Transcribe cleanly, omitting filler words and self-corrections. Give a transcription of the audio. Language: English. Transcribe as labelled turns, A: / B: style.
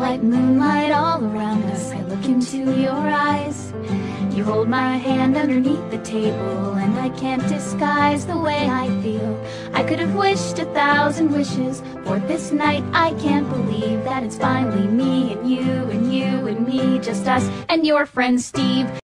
A: Starlight, moonlight all around us. I look into your eyes. You hold my hand underneath the table, and I can't disguise the way I feel. I could have wished 1,000 wishes for this night. I can't believe that it's finally me and you and you and me, just us and your friend Steve.